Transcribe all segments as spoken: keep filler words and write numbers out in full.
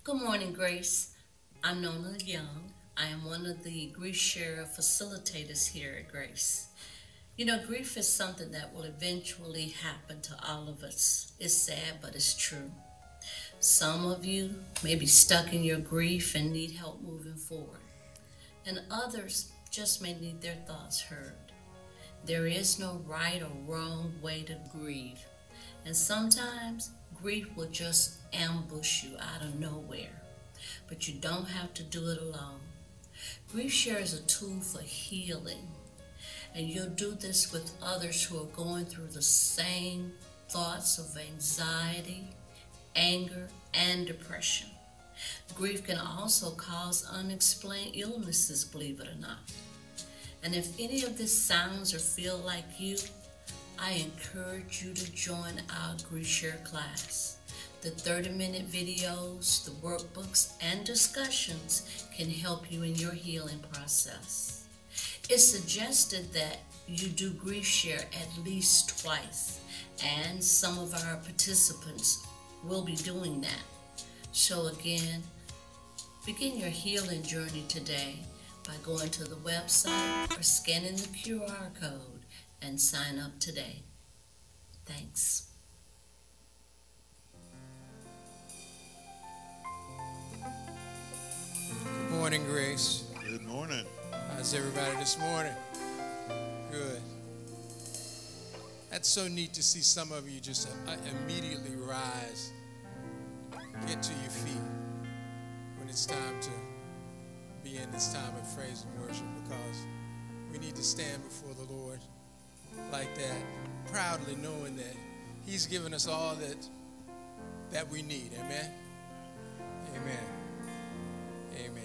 Good morning, Grace. I'm Nona Young. I am one of the grief share facilitators here at Grace. You know, grief is something that will eventually happen to all of us. It's sad, but it's true. Some of you may be stuck in your grief and need help moving forward. And others just may need their thoughts heard. There is no right or wrong way to grieve. And sometimes grief will just ambush you out of nowhere. But you don't have to do it alone. Grief share is a tool for healing. And you'll do this with others who are going through the same thoughts of anxiety, anger, and depression. Grief can also cause unexplained illnesses, believe it or not. And if any of this sounds or feel like you, I encourage you to join our grief share class. The thirty minute videos, the workbooks, and discussions can help you in your healing process. It's suggested that you do grief share at least twice, and some of our participants will be doing that. So again, begin your healing journey today by going to the website or scanning the Q R code and sign up today. Thanks. Good morning, Grace. Good morning. How's everybody this morning? Good. That's so neat to see some of you just uh, immediately rise, get to your feet when it's time to be in this time of praise and worship, because we need to stand before the Lord like that, proudly knowing that He's given us all that that we need. Amen? Amen. Amen.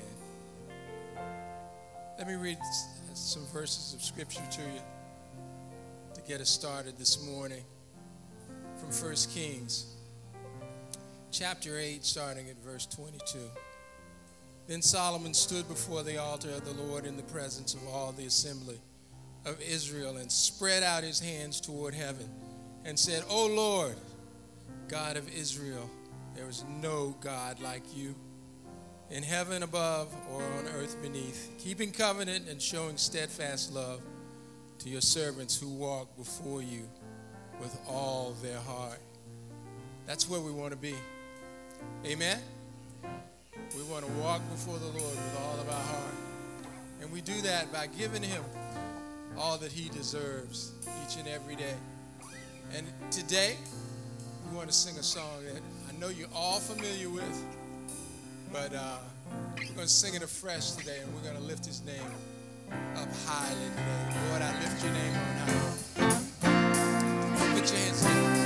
Let me read some verses of Scripture to you to get us started this morning from First Kings, chapter eight, starting at verse twenty-two. Then Solomon stood before the altar of the Lord in the presence of all the assembly of Israel and spread out his hands toward heaven and said, O Lord, God of Israel, there is no God like you in heaven above or on earth beneath, keeping covenant and showing steadfast love to your servants who walk before you with all their heart. That's where we want to be. Amen? We want to walk before the Lord with all of our heart. And we do that by giving Him all that He deserves each and every day. And today, we want to sing a song that I know you're all familiar with, but uh, we're going to sing it afresh today, and we're going to lift His name up highly today. Lord, I lift your name on high. Put your hands together.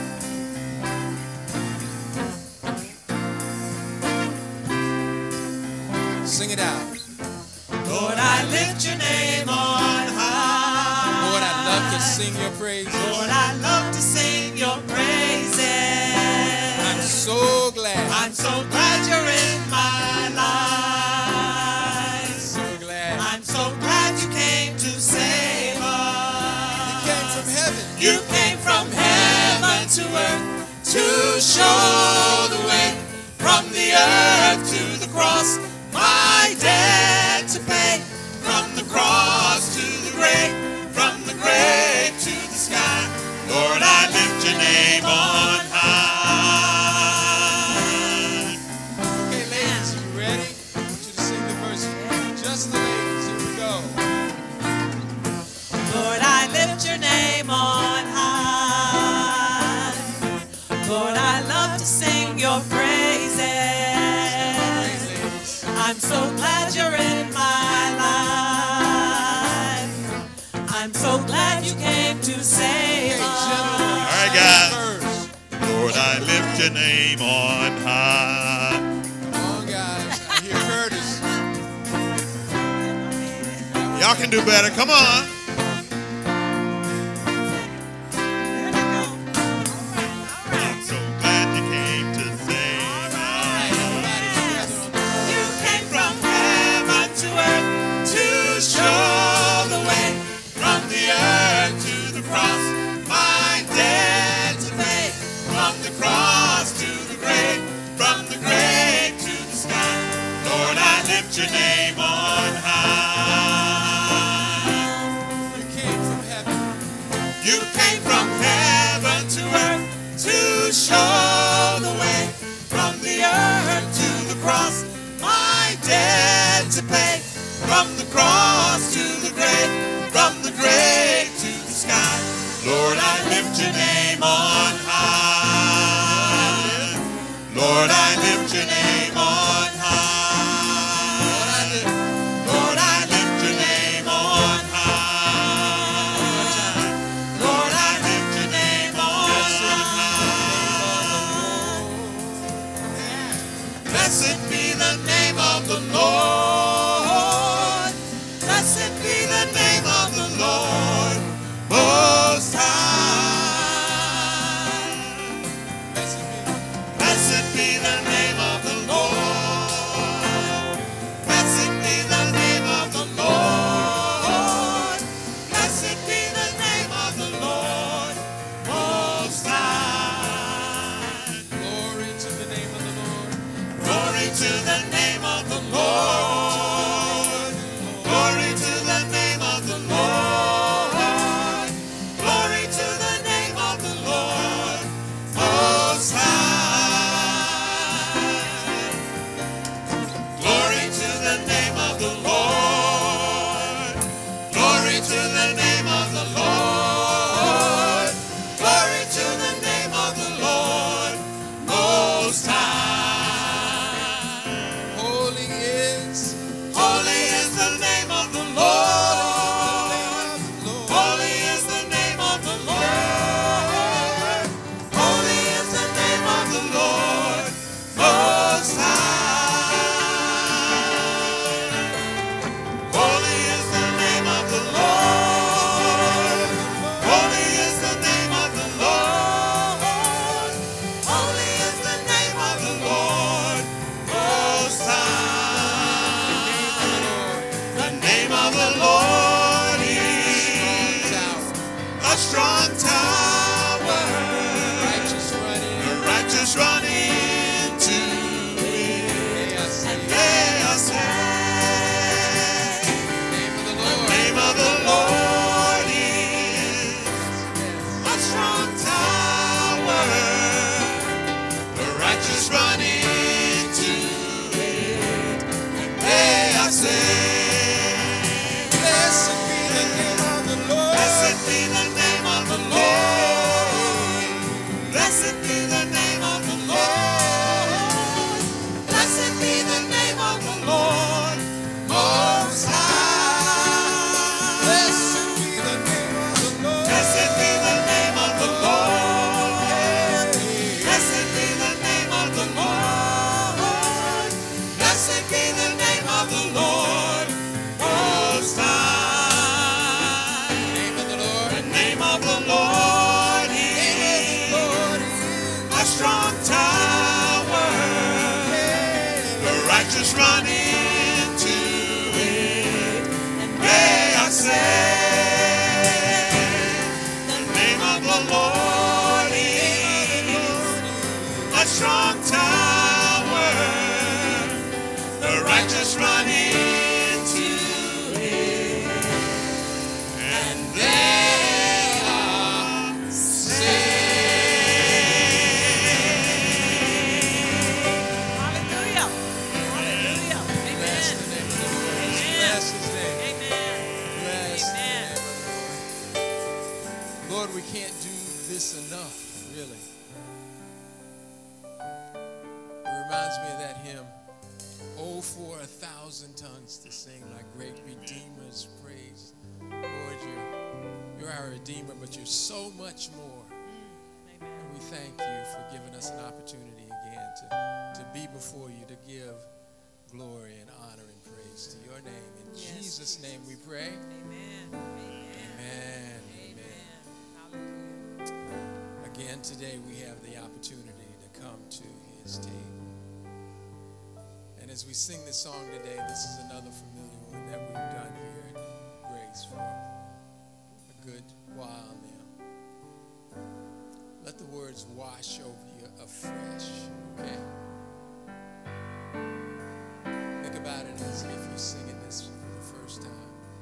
Sing it out. Lord, I lift your name on high. Lord, I love to sing your praises. Lord, I love to sing your praises. I'm so glad. I'm so glad you're in my life. So glad. I'm so glad you came to save us. You came from heaven. You came from heaven to earth to show the way from the earth to the cross. My debt to pay, from the cross to the grave, from the grave to the sky. Lord, I lift your name on high. Okay, ladies, you ready? I want you to sing the verse. Just the ladies. Here we go. Lord, I lift your name on high. Lord, I love to sing your praises. I'm so glad you're in my life. I'm so glad you came to save us. All right, guys. Lord, I lift your name on high. Come on, guys. I hear Curtis. Y'all can do better. Come on. I'm so glad you came to save us. You came from heaven to earth to show the way, from the earth to the cross. My debt to pay, from the cross to the grave, from the grave to the sky. from the cross to the grave, from the grave to the sky. Lord, I lift your name on high. Lord, I lift your name on high. Lord, I lift your name on high. Lord, I lift your name on high. Blessed be the name of the Lord. Blessed be the name of the Lord Most High. Blessed be the name of the Lord. Blessed be the name of the Lord. Blessed be the name of the Lord Most High. Glory to the name of the Lord. Glory to the name of the Lord. Glory to the name of the Lord. Glory to the name of the Lord Most High. Glory to the name of the Lord. Glory to the name of the Lord. Glory to the name of the Lord Most High. Holy is, Holy is the name of the Lord. Holy is the name of the Lord. Holy is the name of the Lord Most High. Holy is the name of the Lord. Holy is the name of the Lord. Holy is the name of the Lord Most High. The name of the Lord is a strong tower. righteous running. The righteous run into it, and they are saved. Name of the The Lord. name of the Lord is a strong tower. The righteous run into it, and they are saved. Blessed be the name of the Lord. Blessed be the name of the Lord. Blessed be the name of the Lord. Blessed be the name of the Lord Most High. Blessed be the name of the Lord. Blessed be the name of the Lord. Blessed be the name of the Lord. Blessed be the name of the Lord Most High. Name of the Lord. The name of the Lord is a strong tower. The righteous run into it, and they are saved. The name of the Lord is a strong tower. The righteous run into it, and they are Hallelujah. Hallelujah. Bless Amen. the name of the Lord. Amen. Bless his name. Amen. Bless the Amen. name of the Lord. Lord, we can't do this enough, really. It reminds me of that hymn, oh, for a thousand tongues to sing like great Redeemer's praise. Lord, you're, you're our Redeemer, but you're so much more. And we thank you for giving us an opportunity again to, to be before you, to give glory and honor and praise to your name. In Yes, Jesus' name we pray. Amen. Amen. Amen. Amen. Hallelujah. Again, today we have the opportunity to come to his table. And as we sing this song today, this is another familiar one that we've done here at Grace for a good while now. Let the words wash over you afresh, okay? Think about it as if you're singing this for the first time.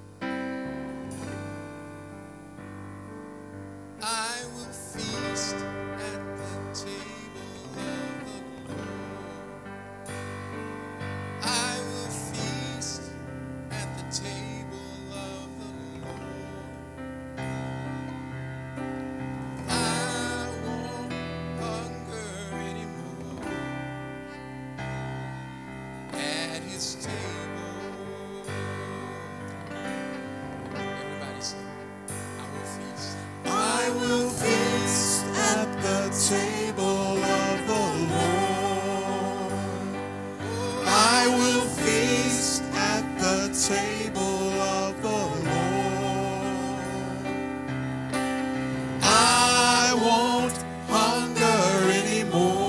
I will feast at the table of the Lord. I will feast at the his table. Everybody sing. I will feast. I will feast at the table of the Lord. I will feast at the table of the Lord. I won't hunger anymore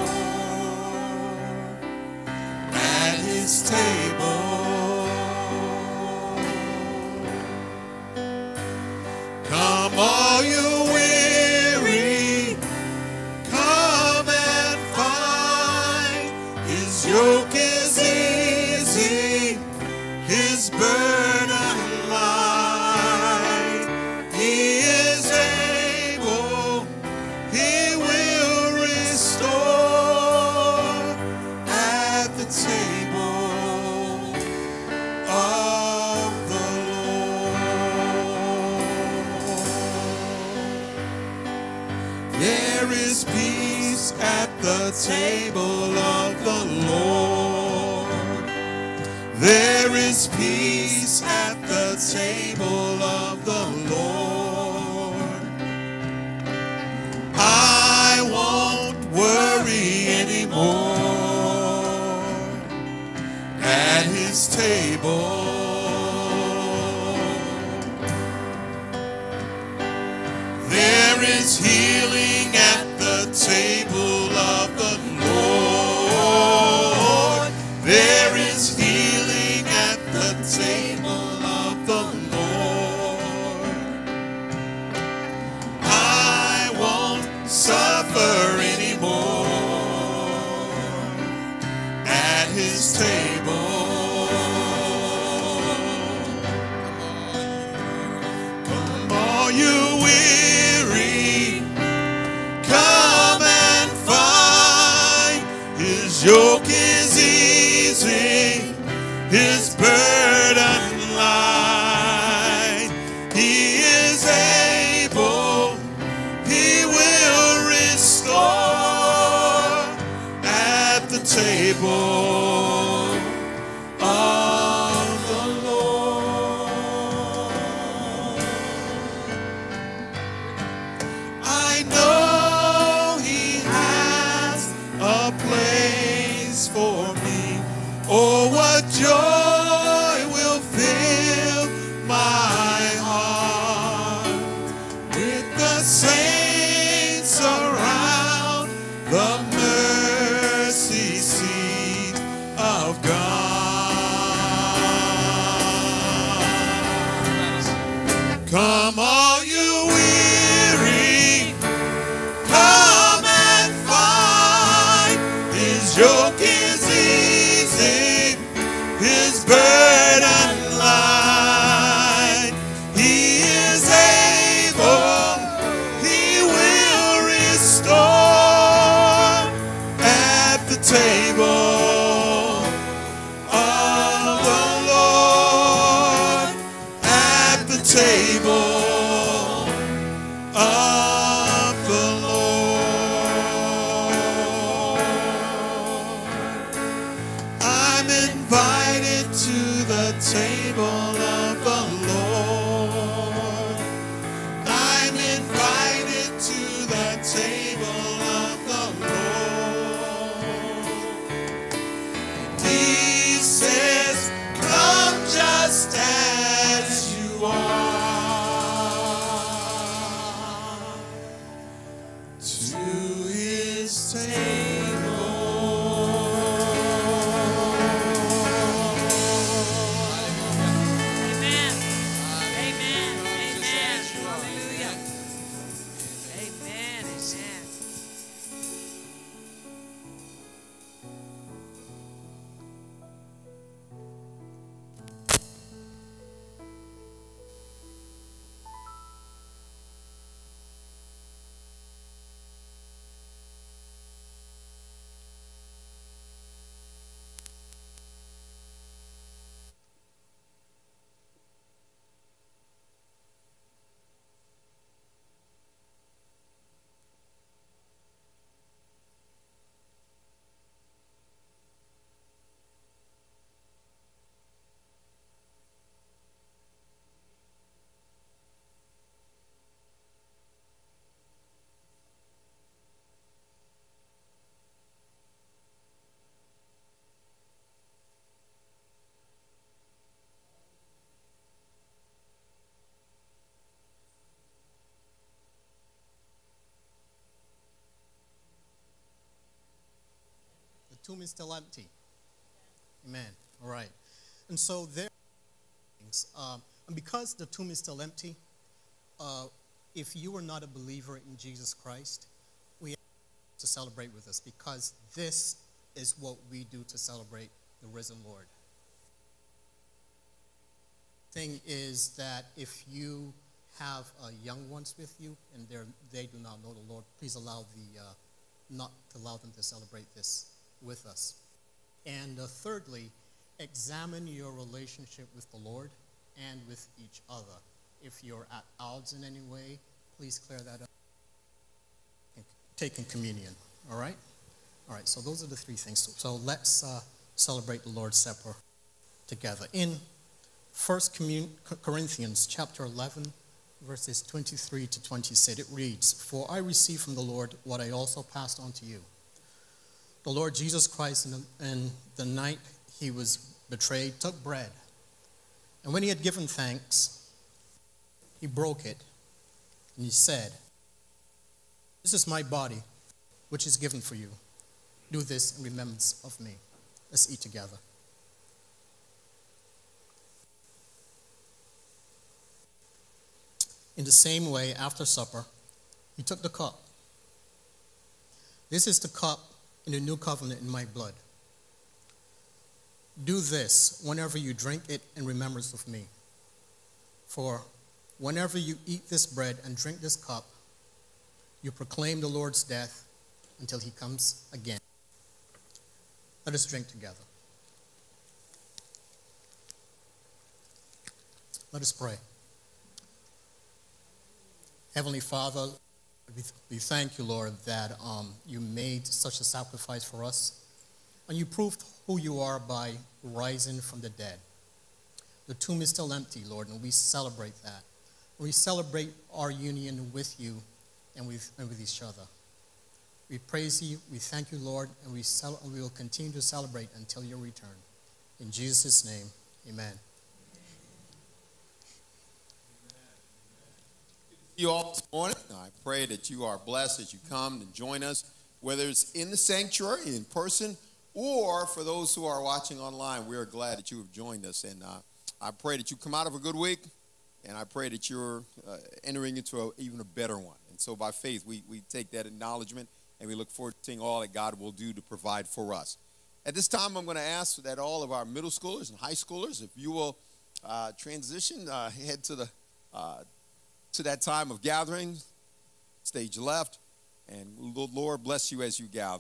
at his table. Come all you weary, come and find his yoke is easy, his burden light. He is able, he will restore at the table of the Lord. There is peace at the table of the Lord. There is peace at the table of the Lord. I won't worry anymore at his table. There is healing at the table of the Lord. There is healing at the table of the Lord. I won't suffer anymore at his table. Come all you weary, come and find his yoke is easy, his burden light. He is able, he will restore at the table of the Lord. I know he has a place for me. Oh, what joy will fill my heart with the saints around the mercy seat of God. Come all you weary, come and find his yoke is easy, his burden light. He is able, he will restore at the table of the Lord, at the table of the Lord. I'm invited to the table of the Lord. I'm invited to the table of the Lord. He says, come just as you are to his table. Amen. Amen. Amen. Hallelujah. Amen. Amen. tomb is still empty. Amen. All right. And so there are things. Um, and because the tomb is still empty, uh, if you are not a believer in Jesus Christ, we have to celebrate with us, because this is what we do to celebrate the risen Lord. Thing is that if you have uh, young ones with you and they're, they do not know the Lord, please allow the uh, not to allow them to celebrate this with us. And uh, thirdly, examine your relationship with the Lord and with each other. If you're at odds in any way, please clear that up. Taking communion, all right? All right, so those are the three things. So, so let's uh, celebrate the Lord's Supper together. In First Corinthians chapter eleven, verses twenty-three to twenty-six, it reads, "For I received from the Lord what I also passed on to you. The Lord Jesus Christ, in the, in the night he was betrayed, took bread. And when he had given thanks, he broke it, and he said, 'This is my body, which is given for you. Do this in remembrance of me.'" Let's eat together. In the same way, after supper, he took the cup. "This is the cup in the new covenant in my blood. Do this whenever you drink it in remembrance of me. For whenever you eat this bread and drink this cup, you proclaim the Lord's death until he comes again." Let us drink together. Let us pray. Heavenly Father, we, we thank you, Lord, that um, you made such a sacrifice for us, and you proved who you are by rising from the dead. The tomb is still empty, Lord, and we celebrate that. We celebrate our union with you and with, and with each other. We praise you, we thank you, Lord, and we, cel- we will continue to celebrate until your return. In Jesus' name, amen. You all this morning. I pray that you are blessed as you come and join us, whether it's in the sanctuary, in person, or for those who are watching online. We are glad that you have joined us, and uh, I pray that you come out of a good week, and I pray that you're uh, entering into a, even a better one. And so by faith, we, we take that acknowledgement, and we look forward to seeing all that God will do to provide for us. At this time, I'm going to ask that all of our middle schoolers and high schoolers, if you will uh, transition, uh, head to the uh, to that time of gathering, stage left, and the Lord bless you as you gather.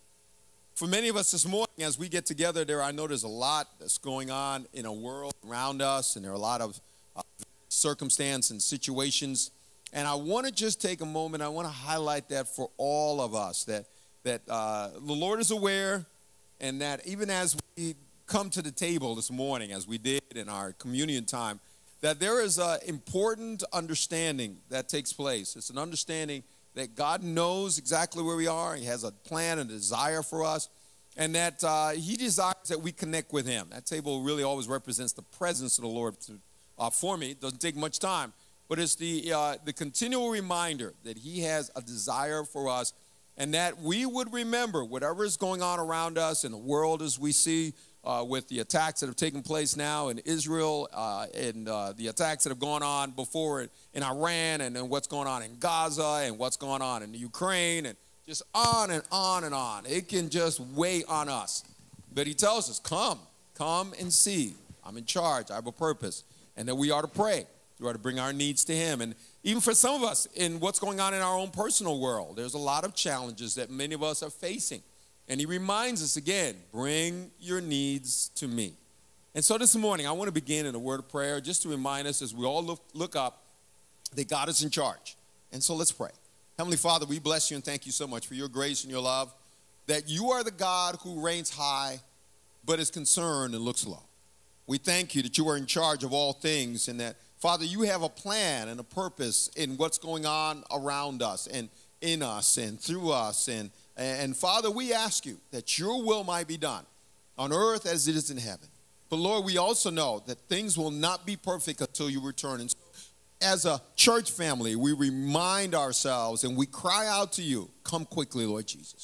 For many of us this morning, as we get together, there I know there's a lot that's going on in a world around us, and there are a lot of uh, circumstances and situations. And I want to just take a moment. I want to highlight that for all of us, that that uh, the Lord is aware, and that even as we come to the table this morning, as we did in our communion time, that there is an important understanding that takes place. It's an understanding that God knows exactly where we are. He has a plan and a desire for us, and that uh, he desires that we connect with him. That table really always represents the presence of the Lord to, uh, for me. It doesn't take much time, but it's the, uh, the continual reminder that he has a desire for us, and that we would remember whatever is going on around us in the world as we see Uh, with the attacks that have taken place now in Israel uh, and uh, the attacks that have gone on before in, in Iran, and then what's going on in Gaza and what's going on in Ukraine, and just on and on and on. It can just weigh on us. But he tells us, come, come and see. I'm in charge. I have a purpose. And that we are to pray. We are to bring our needs to him. And even for some of us, in what's going on in our own personal world, there's a lot of challenges that many of us are facing. And he reminds us again, bring your needs to me. And so this morning, I want to begin in a word of prayer just to remind us as we all look, look up that God is in charge. And so let's pray. Heavenly Father, we bless you and thank you so much for your grace and your love, that you are the God who reigns high but is concerned and looks low. We thank you that you are in charge of all things, and that, Father, you have a plan and a purpose in what's going on around us and in us and through us. And And, Father, we ask you that your will might be done on earth as it is in heaven. But, Lord, we also know that things will not be perfect until you return. And so, as a church family, we remind ourselves and we cry out to you, come quickly, Lord Jesus.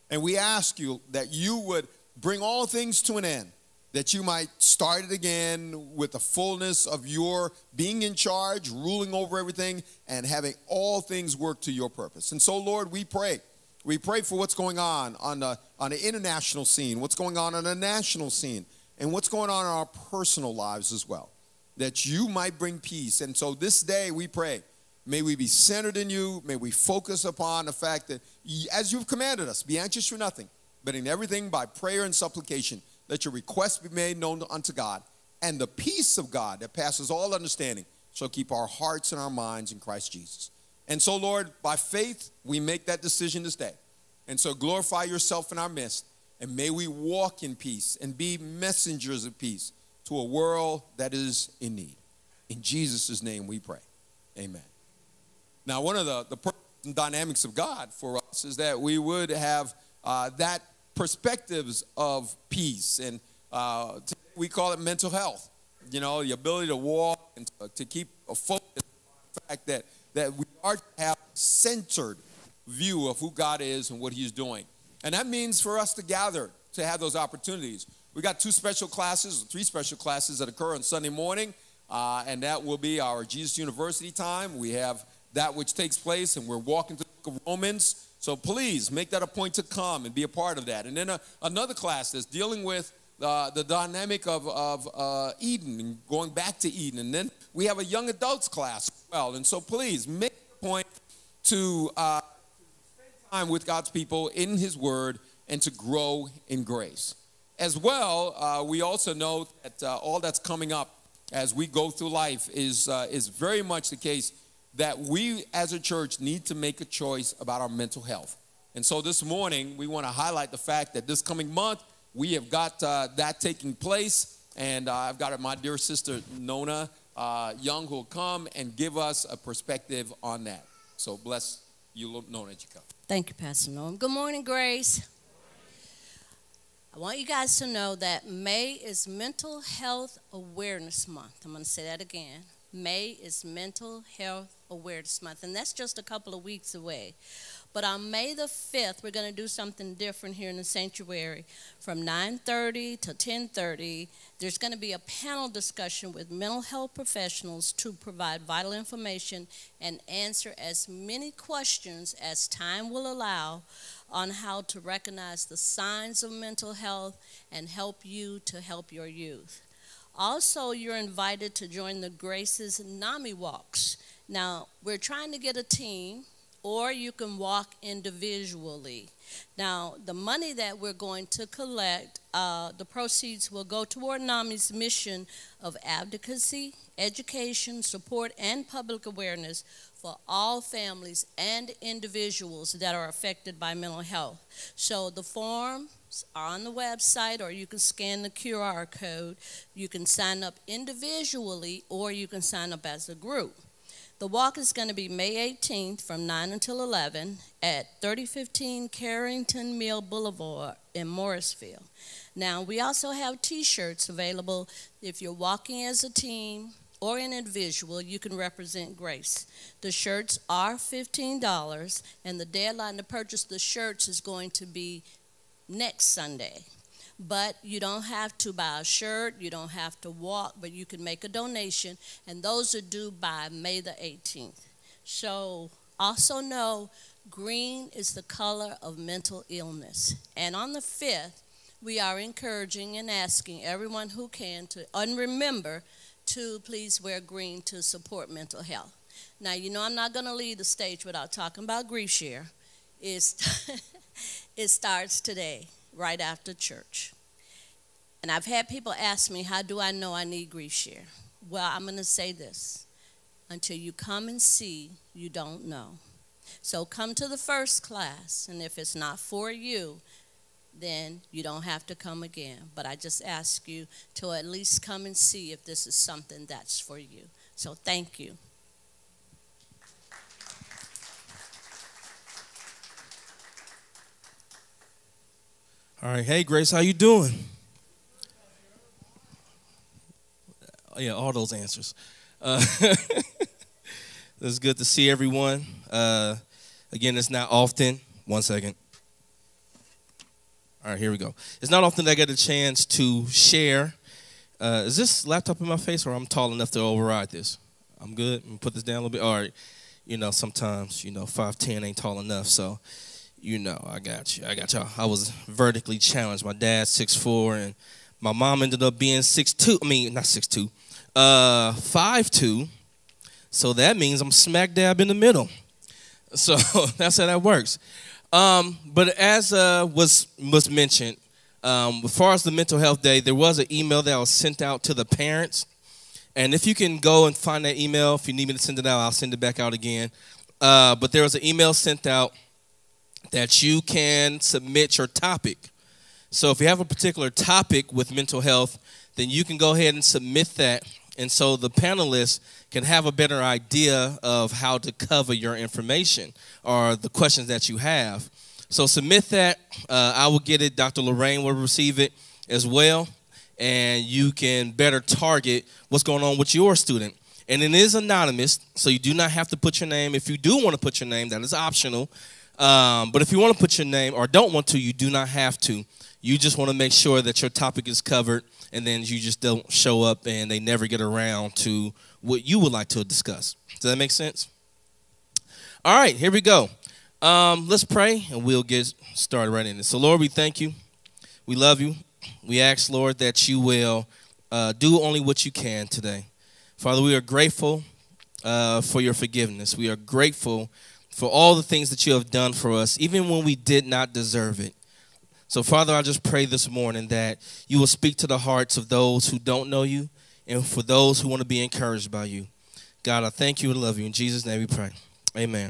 And we ask you that you would bring all things to an end, that you might start it again with the fullness of your being in charge, ruling over everything, and having all things work to your purpose. And so, Lord, we pray. We pray for what's going on on the, on the international scene, what's going on on the national scene, and what's going on in our personal lives as well, that you might bring peace. And so this day we pray, may we be centered in you, may we focus upon the fact that, as you've commanded us, be anxious for nothing, but in everything by prayer and supplication, let your requests be made known unto God, and the peace of God that passes all understanding shall keep our hearts and our minds in Christ Jesus. And so, Lord, by faith, we make that decision this day. And so glorify yourself in our midst, and may we walk in peace and be messengers of peace to a world that is in need. In Jesus' name we pray. Amen. Now, one of the, the purpose and dynamics of God for us is that we would have uh, that perspectives of peace. And uh, we call it mental health. You know, the ability to walk and to, to keep a focus on the fact that, that we are to have a centered view of who God is and what he's doing. And that means for us to gather to have those opportunities. We got two special classes, three special classes that occur on Sunday morning, uh, and that will be our Jesus University time. We have that which takes place, and we're walking through the book of Romans. So please make that a point to come and be a part of that. And then a, another class that's dealing with uh, the dynamic of, of uh, Eden and going back to Eden. And then we have a young adults class as well. And so please make a point to uh, spend time with God's people in his word and to grow in grace. As well, uh, we also know that uh, all that's coming up as we go through life is, uh, is very much the case that we as a church need to make a choice about our mental health. And so this morning, we want to highlight the fact that this coming month, we have got uh, that taking place. And uh, I've got my dear sister, Nona uh, Young, who will come and give us a perspective on that. So bless you, Nona, as you come. Thank you, Pastor Norm. Good morning, Grace. I want you guys to know that May is Mental Health Awareness Month. I'm going to say that again. May is Mental Health Awareness Month, and that's just a couple of weeks away. But on May the fifth, we're going to do something different here in the sanctuary. From nine thirty to ten thirty, there's going to be a panel discussion with mental health professionals to provide vital information and answer as many questions as time will allow on how to recognize the signs of mental health and help you to help your youth. Also, you're invited to join the Grace's NAMI walks. Now, we're trying to get a team, or you can walk individually. Now, the money that we're going to collect, uh, the proceeds will go toward NAMI's mission of advocacy, education, support, and public awareness for all families and individuals that are affected by mental health. So the forms are on the website, or you can scan the Q R code. You can sign up individually, or you can sign up as a group. The walk is going to be May eighteenth from nine until eleven at thirty fifteen Carrington Mill Boulevard in Morrisville. Now, we also have T-shirts available. If you're walking as a team or an individual, you can represent Grace. The shirts are fifteen dollars, and the deadline to purchase the shirts is going to be next Sunday. But you don't have to buy a shirt, you don't have to walk, but you can make a donation, and those are due by May the eighteenth. So also know green is the color of mental illness. And on the fifth, we are encouraging and asking everyone who can to, and remember, to please wear green to support mental health. Now, you know I'm not going to leave the stage without talking about Grief Share. It's it starts today, right after church. And I've had people ask me, how do I know I need Grief Share? Well, I'm going to say this. Until you come and see, you don't know. So come to the first class, and if it's not for you, then you don't have to come again. But I just ask you to at least come and see if this is something that's for you. So thank you. All right, hey Grace, how you doing? Oh, yeah, all those answers. Uh, it's good to see everyone. Uh, again, it's not often. One second. All right, here we go. It's not often that I get a chance to share. Uh, is this laptop in my face, or I'm tall enough to override this? I'm good. I'm gonna put this down a little bit. All right. You know, sometimes, you know, five ten ain't tall enough. So, you know, I got you. I got y'all. I was vertically challenged. My dad's six four, and my mom ended up being six two. I mean, not six two, uh, five two. So that means I'm smack dab in the middle. So that's how that works. Um, but as uh, was was mentioned, um, as far as the mental health day, there was an email that was sent out to the parents. And if you can go and find that email, if you need me to send it out, I'll send it back out again. Uh, but there was an email sent out that you can submit your topic. So if you have a particular topic with mental health, then you can go ahead and submit that. And so the panelists can have a better idea of how to cover your information or the questions that you have. So submit that. Uh, I will get it. Doctor Lorraine will receive it as well. And you can better target what's going on with your student. And it is anonymous, so you do not have to put your name. If you do want to put your name, that is optional. Um, but if you want to put your name or don't want to, you do not have to. You just want to make sure that your topic is covered, and then you just don't show up and they never get around to what you would like to discuss. Does that make sense? All right, here we go. Um, let's pray, and we'll get started right in it. So, Lord, we thank you. We love you. We ask, Lord, that you will uh, do only what you can today. Father, we are grateful uh, for your forgiveness. We are grateful for all the things that you have done for us, even when we did not deserve it. So, Father, I just pray this morning that you will speak to the hearts of those who don't know you and for those who want to be encouraged by you. God, I thank you and love you. In Jesus' name we pray. Amen.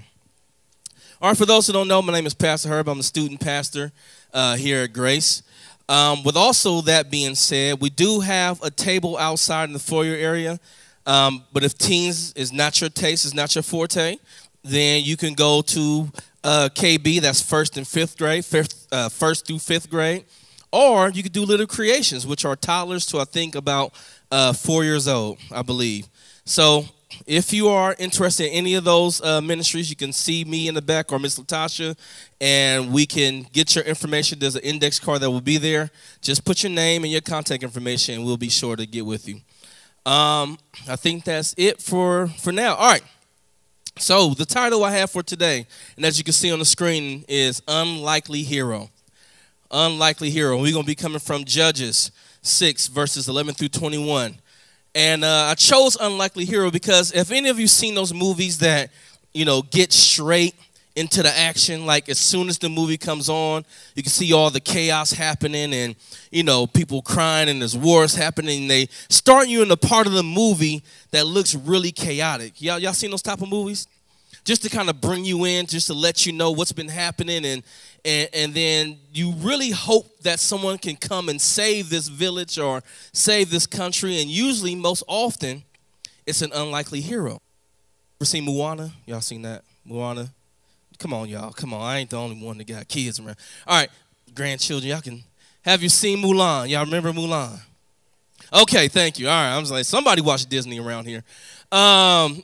All right, for those who don't know, my name is Pastor Herb. I'm the student pastor uh, here at Grace. Um, with also that being said, we do have a table outside in the foyer area. Um, but if teens is not your taste, is not your forte, then you can go to uh, K B, that's first and fifth grade, fifth, uh, first through fifth grade. Or you could do Little Creations, which are toddlers to, I think, about uh, four years old, I believe. So if you are interested in any of those uh, ministries, you can see me in the back or Miss Latasha, and we can get your information. There's an index card that will be there. Just put your name and your contact information, and we'll be sure to get with you. Um, I think that's it for, for now. All right. So the title I have for today, and as you can see on the screen, is Unlikely Hero. Unlikely Hero. We're going to be coming from Judges six, verses eleven through twenty-one. And uh, I chose Unlikely Hero because if any of you seen those movies that, you know, get straight into the action, like as soon as the movie comes on, you can see all the chaos happening and, you know, people crying and there's wars happening. They start you in the part of the movie that looks really chaotic. Y'all, y'all seen those type of movies? Just to kind of bring you in, just to let you know what's been happening, and, and and then you really hope that someone can come and save this village or save this country, and usually, most often, it's an unlikely hero. Ever seen Moana? Y'all seen that? Moana? Come on, y'all. Come on. I ain't the only one that got kids around. All right, grandchildren, y'all can. Have you seen Mulan? Y'all remember Mulan? Okay, thank you. All right, I was like, somebody watched Disney around here. Um...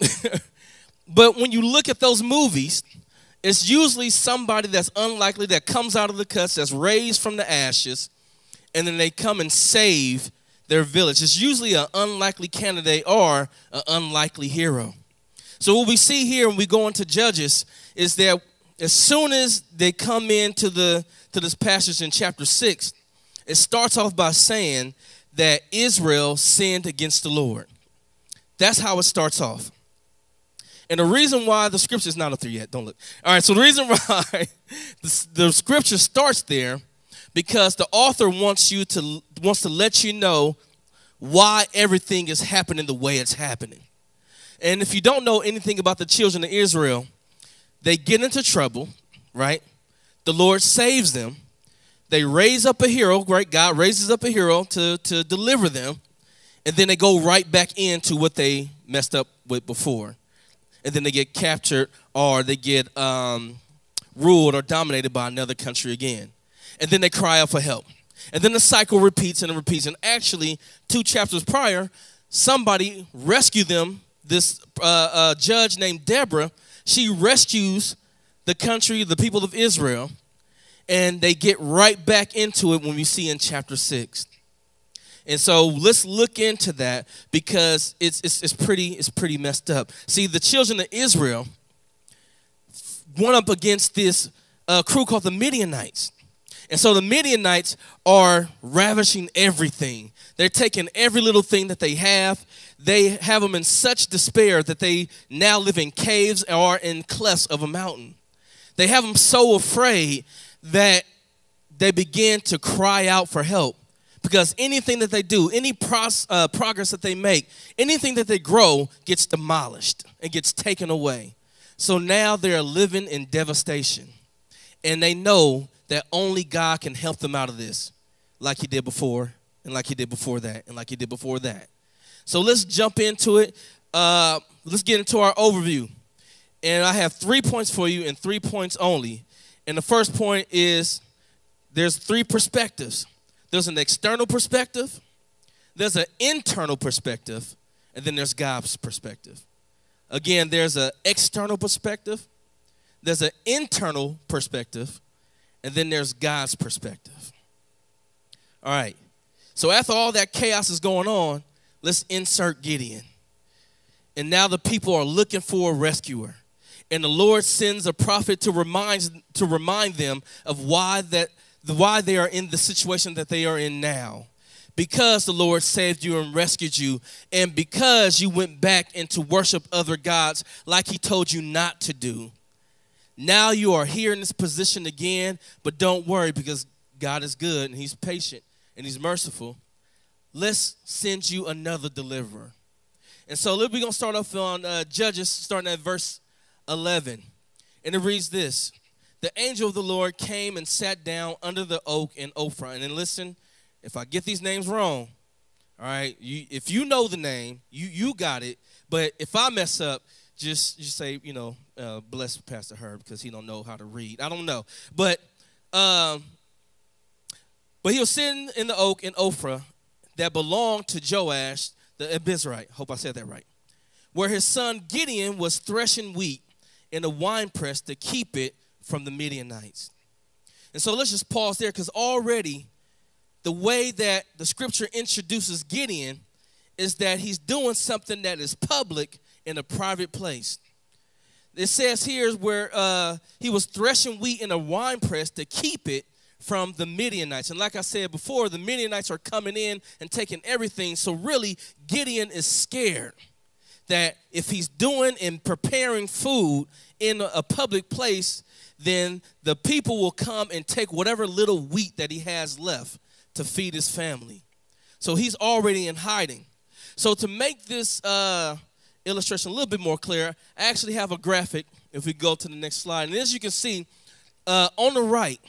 But when you look at those movies, it's usually somebody that's unlikely that comes out of the cuts, that's raised from the ashes, and then they come and save their village. It's usually an unlikely candidate or an unlikely hero. So what we see here when we go into Judges is that as soon as they come into the to this passage in chapter six, it starts off by saying that Israel sinned against the Lord. That's how it starts off. And the reason why the scripture is not up there yet, don't look. All right, so the reason why the, the scripture starts there, because the author wants you to wants to let you know why everything is happening the way it's happening. And if you don't know anything about the children of Israel, they get into trouble, right? The Lord saves them. They raise up a hero, right? God raises up a hero to, to deliver them. And then they go right back into what they messed up with before. And then they get captured or they get um, ruled or dominated by another country again. And then they cry out for help. And then the cycle repeats and it repeats. And actually, two chapters prior, somebody rescued them. This uh, uh, judge named Deborah, she rescues the country, the people of Israel. And they get right back into it when we see in chapter six. And so let's look into that because it's, it's, it's, pretty, it's pretty messed up. See, the children of Israel went up against this uh, crew called the Midianites. And so the Midianites are ravishing everything. They're taking every little thing that they have. They have them in such despair that they now live in caves or in clefts of a mountain. They have them so afraid that they begin to cry out for help. Because anything that they do, any pros, uh, progress that they make, anything that they grow gets demolished and gets taken away. So now they're living in devastation. And they know that only God can help them out of this, like he did before, and like he did before that, and like he did before that. So let's jump into it. Uh, let's get into our overview. And I have three points for you and three points only. And the first point is there's three perspectives. There's an external perspective, there's an internal perspective, and then there's God's perspective. Again, there's an external perspective, there's an internal perspective, and then there's God's perspective. All right. So after all that chaos is going on, let's insert Gideon. And now the people are looking for a rescuer. And the Lord sends a prophet to remind, to remind them of why that why they are in the situation that they are in now. Because the Lord saved you and rescued you, and because you went back and to worship other gods like he told you not to do. Now you are here in this position again, but don't worry because God is good and he's patient and he's merciful. Let's send you another deliverer. And so we're going to start off on uh, Judges, starting at verse eleven. And it reads this. The angel of the Lord came and sat down under the oak in Ophrah. And then listen, if I get these names wrong, all right, you, if you know the name, you, you got it. But if I mess up, just, just say, you know, uh, bless Pastor Herb because he don't know how to read. I don't know. But, um, but he was sitting in the oak in Ophrah that belonged to Joash the Abizrite. Hope I said that right. Where his son Gideon was threshing wheat in a winepress to keep it from the Midianites. And so let's just pause there because already the way that the scripture introduces Gideon is that he's doing something that is public in a private place. It says here where uh, he was threshing wheat in a winepress to keep it from the Midianites. And like I said before, the Midianites are coming in and taking everything. So really, Gideon is scared that if he's doing and preparing food in a public place, then the people will come and take whatever little wheat that he has left to feed his family. So he's already in hiding. So to make this uh, illustration a little bit more clear, I actually have a graphic if we go to the next slide. And as you can see, uh, on the right,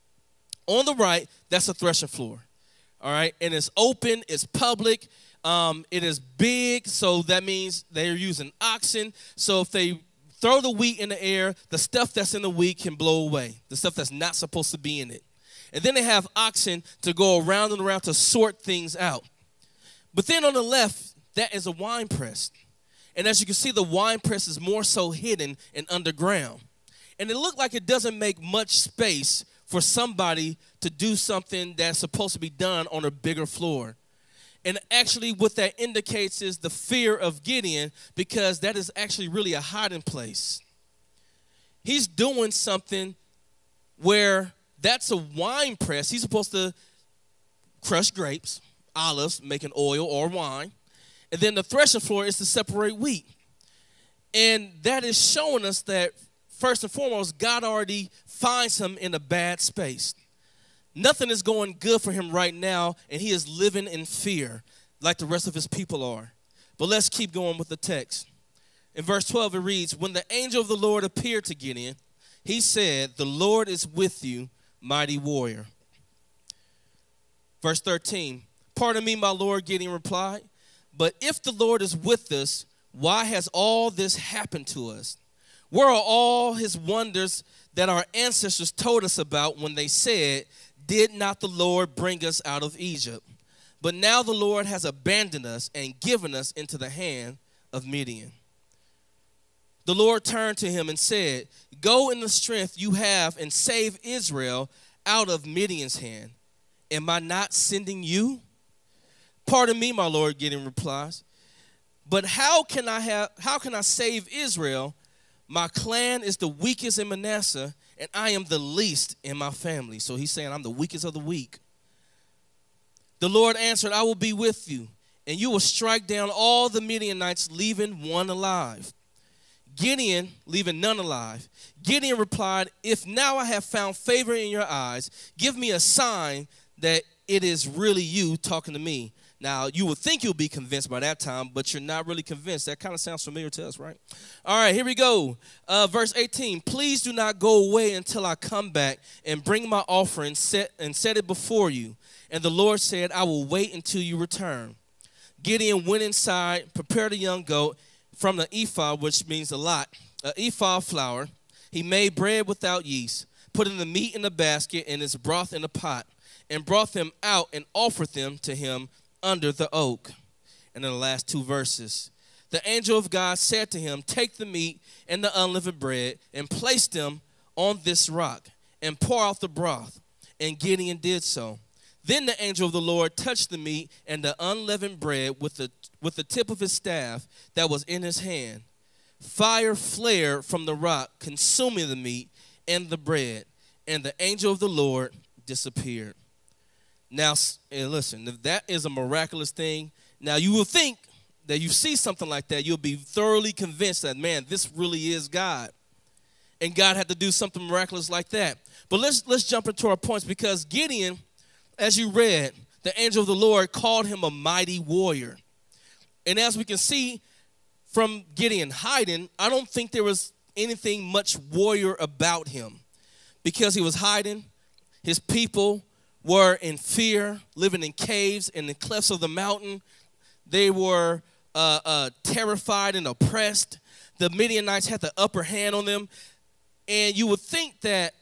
on the right, that's a threshing floor. All right, and it's open, it's public, um, it is big, so that means they're using oxen. So if they throw the wheat in the air, the stuff that's in the wheat can blow away, the stuff that's not supposed to be in it. And then they have oxen to go around and around to sort things out. But then on the left, that is a wine press. And as you can see, the wine press is more so hidden and underground. And it looked like it doesn't make much space for somebody to do something that's supposed to be done on a bigger floor. And actually what that indicates is the fear of Gideon, because that is actually really a hiding place. He's doing something where that's a wine press. He's supposed to crush grapes, olives, making oil or wine. And then the threshing floor is to separate wheat. And that is showing us that, first and foremost, God already finds him in a bad space. Nothing is going good for him right now, and he is living in fear like the rest of his people are. But let's keep going with the text. In verse twelve, it reads, when the angel of the Lord appeared to Gideon, he said, the Lord is with you, mighty warrior. Verse thirteen, pardon me, my Lord, Gideon replied, but if the Lord is with us, why has all this happened to us? Where are all his wonders that our ancestors told us about when they said, did not the Lord bring us out of Egypt? But now the Lord has abandoned us and given us into the hand of Midian. The Lord turned to him and said, go in the strength you have and save Israel out of Midian's hand, am I not sending you? Pardon me, my Lord, Gideon replies. But how can I have how can I save Israel? My clan is the weakest in Manasseh, and I am the least in my family. So he's saying I'm the weakest of the weak. The Lord answered, I will be with you, and you will strike down all the Midianites, leaving one alive. Gideon, leaving none alive. Gideon replied, if now I have found favor in your eyes, give me a sign that it is really you talking to me. Now, you would think you'll be convinced by that time, but you're not really convinced. That kind of sounds familiar to us, right? All right, here we go. Uh, verse eighteen, please do not go away until I come back and bring my offering set and set it before you. And the Lord said, I will wait until you return. Gideon went inside, prepared a young goat from the ephah, which means a lot, an ephah of flour. He made bread without yeast, putting the meat in a basket and its broth in a pot, and brought them out and offered them to him under the oak. And in the last two verses, the angel of God said to him, take the meat and the unleavened bread and place them on this rock and pour out the broth. And Gideon did so. Then the angel of the Lord touched the meat and the unleavened bread with the, with the tip of his staff that was in his hand. Fire flared from the rock, consuming the meat and the bread, and the angel of the Lord disappeared. Now, listen, if that is a miraculous thing, now you will think that you see something like that, you'll be thoroughly convinced that, man, this really is God. And God had to do something miraculous like that. But let's, let's jump into our points, because Gideon, as you read, the angel of the Lord called him a mighty warrior. And as we can see from Gideon hiding, I don't think there was anything much warrior about him, because he was hiding. His people were in fear, living in caves and the clefts of the mountain. They were uh, uh, terrified and oppressed. The Midianites had the upper hand on them. And you would think that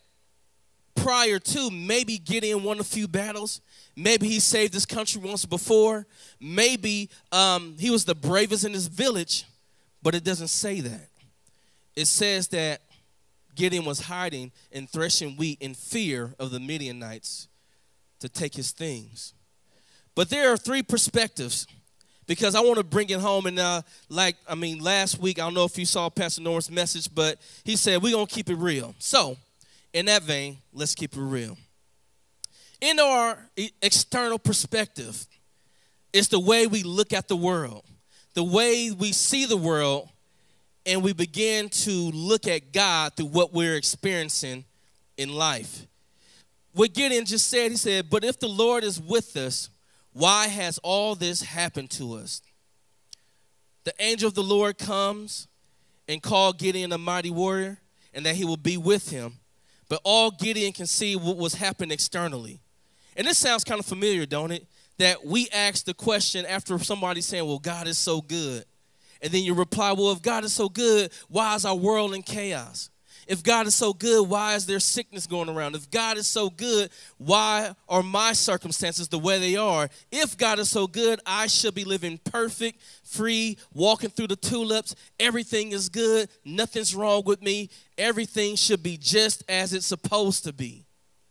prior to, maybe Gideon won a few battles. Maybe he saved his country once before. Maybe um, he was the bravest in his village. But it doesn't say that. It says that Gideon was hiding and threshing wheat in fear of the Midianites to take his things. But there are three perspectives, because I want to bring it home. And uh, like, I mean, last week, I don't know if you saw Pastor Norman's message, but he said, we're going to keep it real. So, in that vein, let's keep it real. In our external perspective, it's the way we look at the world, the way we see the world, and we begin to look at God through what we're experiencing in life. What Gideon just said, he said, but if the Lord is with us, why has all this happened to us? The angel of the Lord comes and called Gideon a mighty warrior, and that he will be with him. But all Gideon can see what was happening externally. And this sounds kind of familiar, don't it? That we ask the question after somebody saying, well, God is so good. And then you reply, well, if God is so good, why is our world in chaos? If God is so good, why is there sickness going around? If God is so good, why are my circumstances the way they are? If God is so good, I should be living perfect, free, walking through the tulips. Everything is good. Nothing's wrong with me. Everything should be just as it's supposed to be.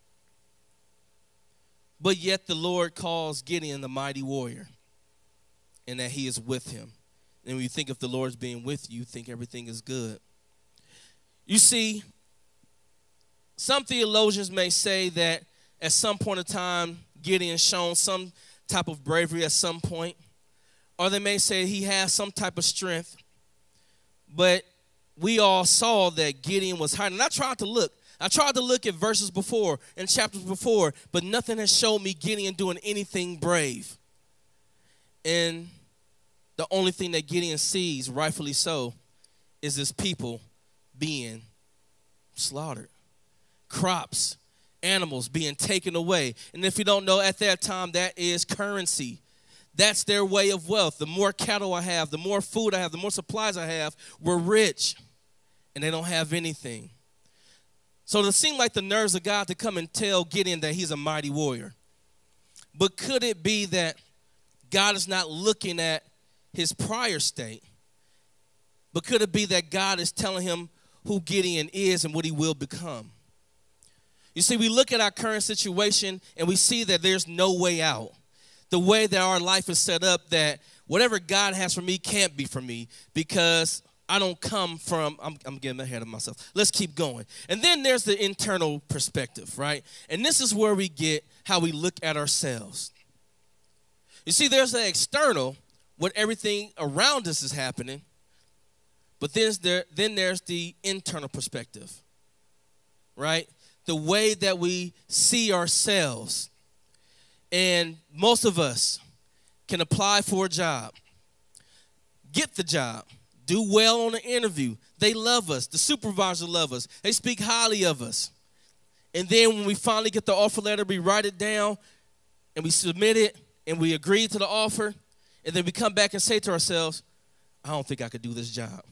But yet the Lord calls Gideon the mighty warrior, and that he is with him. And when you think if the Lord's being with you, you think everything is good. You see, some theologians may say that at some point in time, Gideon shown some type of bravery at some point. Or they may say he has some type of strength. But we all saw that Gideon was hiding. And I tried to look. I tried to look at verses before and chapters before, but nothing has shown me Gideon doing anything brave. And the only thing that Gideon sees, rightfully so, is his people being slaughtered. Crops, animals being taken away. And if you don't know, at that time, that is currency. That's their way of wealth. The more cattle I have, the more food I have, the more supplies I have, we're rich. And they don't have anything. So it seemed like the nerves of God to come and tell Gideon that he's a mighty warrior. But could it be that God is not looking at his prior state? But could it be that God is telling him who Gideon is and what he will become? You see, we look at our current situation and we see that there's no way out. The way that our life is set up, that whatever God has for me can't be for me because I don't come from, I'm, I'm getting ahead of myself. Let's keep going. And then there's the internal perspective, right? And this is where we get how we look at ourselves. You see, there's the external, what everything around us is happening, but then, there, then there's the internal perspective, right? The way that we see ourselves. And most of us can apply for a job, get the job, do well on the interview. They love us. The supervisor loves us. They speak highly of us. And then when we finally get the offer letter, we write it down and we submit it and we agree to the offer. And then we come back and say to ourselves, I don't think I could do this job.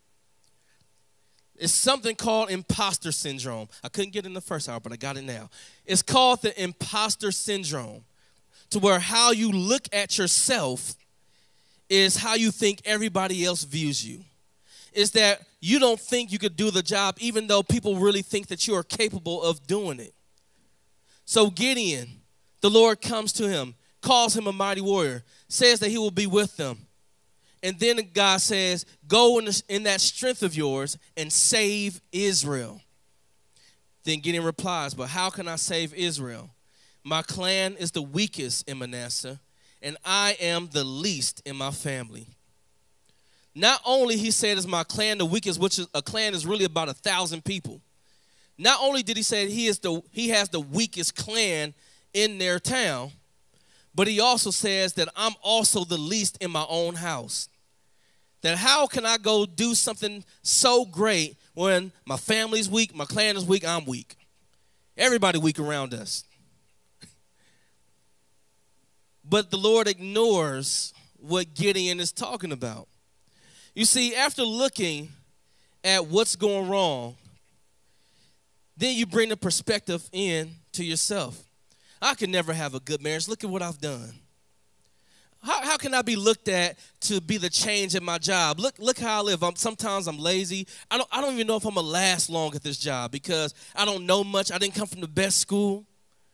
It's something called imposter syndrome. I couldn't get it in the first hour, but I got it now. It's called the imposter syndrome, to where how you look at yourself is how you think everybody else views you. Is that you don't think you could do the job even though people really think that you are capable of doing it. So Gideon, the Lord comes to him, calls him a mighty warrior, says that he will be with them. And then God says, go in, the, in that strength of yours and save Israel. Then Gideon replies, but how can I save Israel? My clan is the weakest in Manasseh, and I am the least in my family. Not only he said is my clan the weakest, which is, a clan is really about a thousand people. Not only did he say he is the he has the weakest clan in their town, but he also says that I'm also the least in my own house. That how can I go do something so great when my family's weak, my clan is weak, I'm weak. Everybody weak around us. But the Lord ignores what Gideon is talking about. You see, after looking at what's going wrong, then you bring the perspective in to yourself. I can never have a good marriage. Look at what I've done. How, how can I be looked at to be the change in my job? Look, look how I live. I'm, sometimes I'm lazy. I don't, I don't even know if I'm going to last long at this job because I don't know much. I didn't come from the best school.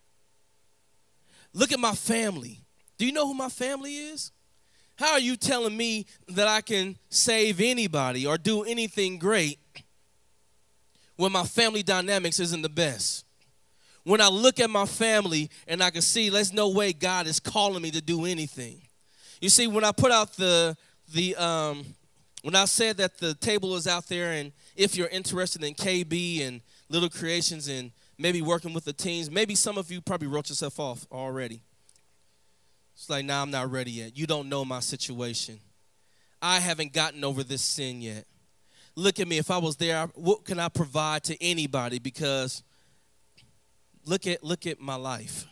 Look at my family. Do you know who my family is? How are you telling me that I can save anybody or do anything great when my family dynamics isn't the best? When I look at my family and I can see there's no way God is calling me to do anything. You see, when I put out the, the um, when I said that the table is out there and if you're interested in K B and Little Creations and maybe working with the teens, maybe some of you probably wrote yourself off already. It's like, nah, I'm not ready yet. You don't know my situation. I haven't gotten over this sin yet. Look at me. If I was there, what can I provide to anybody? Because look at, look at my life.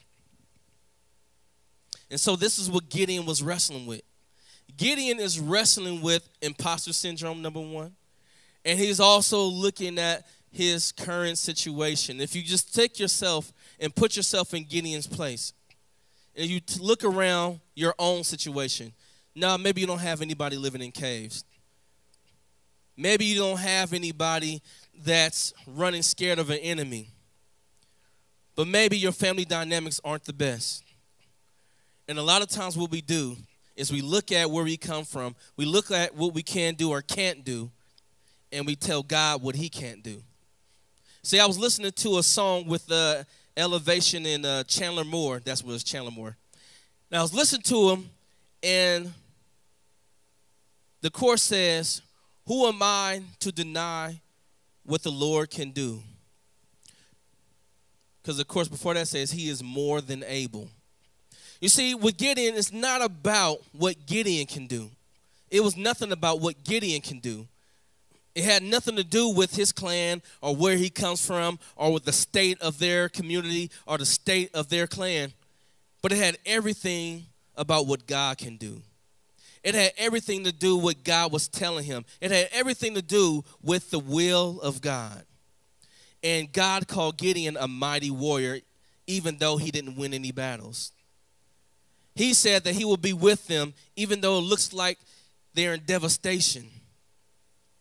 And so this is what Gideon was wrestling with. Gideon is wrestling with imposter syndrome, number one. And he's also looking at his current situation. If you just take yourself and put yourself in Gideon's place, and you look around your own situation. Now, maybe you don't have anybody living in caves. Maybe you don't have anybody that's running scared of an enemy. But maybe your family dynamics aren't the best. And a lot of times what we do is we look at where we come from. We look at what we can do or can't do. And we tell God what he can't do. See, I was listening to a song with uh, Elevation and uh, Chandler Moore. That's what it was, Chandler Moore. Now, I was listening to him, and the chorus says, who am I to deny what the Lord can do? Because, of course, before that says he is more than able. You see, with Gideon, it's not about what Gideon can do. It was nothing about what Gideon can do. It had nothing to do with his clan or where he comes from or with the state of their community or the state of their clan. But it had everything about what God can do. It had everything to do with what God was telling him. It had everything to do with the will of God. And God called Gideon a mighty warrior, even though he didn't win any battles. He said that he will be with them, even though it looks like they're in devastation.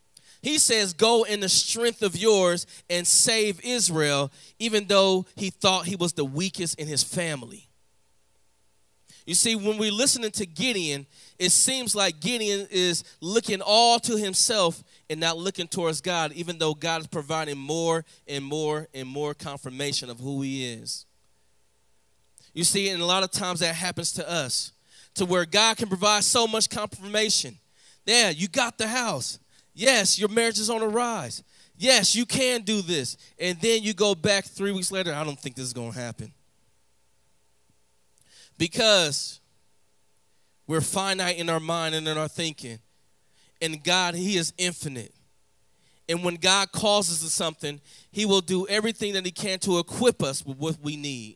He says, go in the strength of yours and save Israel, even though he thought he was the weakest in his family. You see, when we're listening to Gideon, it seems like Gideon is looking all to himself and not looking towards God, even though God is providing more and more and more confirmation of who he is. You see, and a lot of times that happens to us, to where God can provide so much confirmation. Yeah, you got the house. Yes, your marriage is on a rise. Yes, you can do this. And then you go back three weeks later, I don't think this is going to happen. Because we're finite in our mind and in our thinking. And God, he is infinite. And when God calls us to something, he will do everything that he can to equip us with what we need.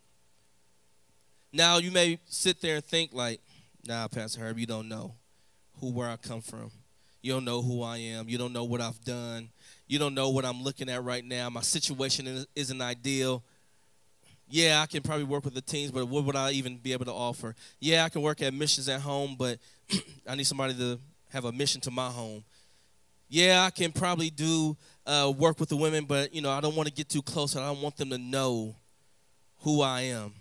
Now, you may sit there and think like, nah, Pastor Herb, you don't know who, where I come from. You don't know who I am. You don't know what I've done. You don't know what I'm looking at right now. My situation isn't ideal. Yeah, I can probably work with the teens, but what would I even be able to offer? Yeah, I can work at missions at home, but I need somebody to have a mission to my home. Yeah, I can probably do uh, work with the women, but, you know, I don't want to get too close. I don't want them to know who I am.